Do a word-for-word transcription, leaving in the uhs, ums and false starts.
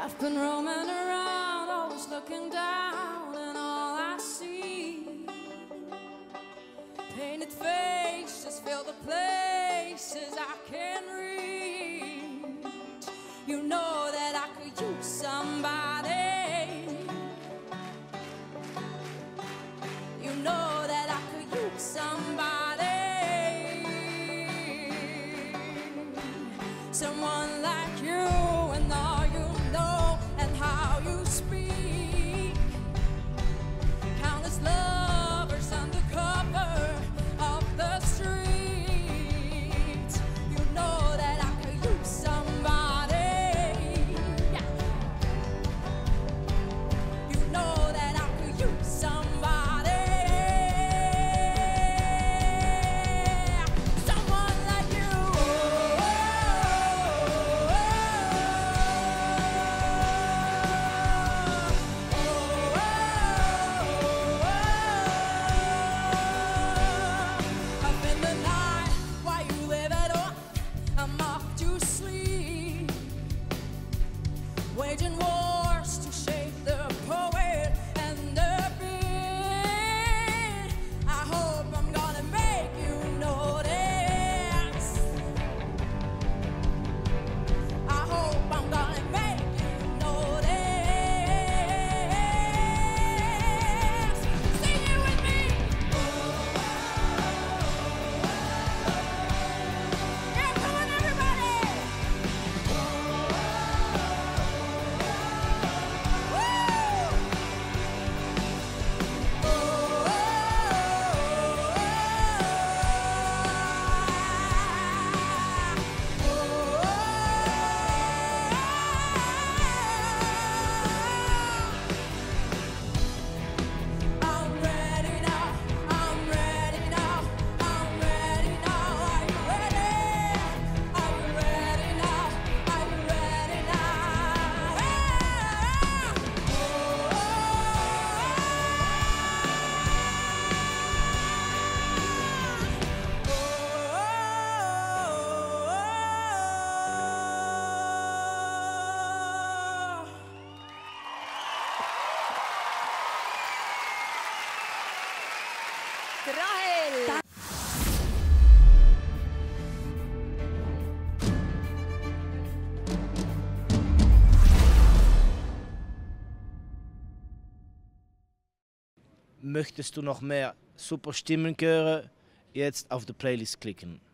I've been roaming around, always looking down, and all I see painted faces fill the places I can't reach. You know that I could use somebody. You know that I could use somebody. Someone like you and all you know and how you speak. Countless lovers under cover of the streets. You know that I could use somebody. Yeah. You know that I could use somebody. Someone like you. Up in the night, while you live it up, I'm off to sleep, waging wars to shape the poet and the beat. I hope I'm gonna make you notice. I hope I'm gonna make you notice. Sing it with me. Yeah, come on, everybody. I'm ready now, I'm ready now, I'm ready now. Are you ready? Are you ready now? Are you ready now? Rahel! Möchtest du noch mehr super Stimmen hören? Jetzt auf die Playlist klicken.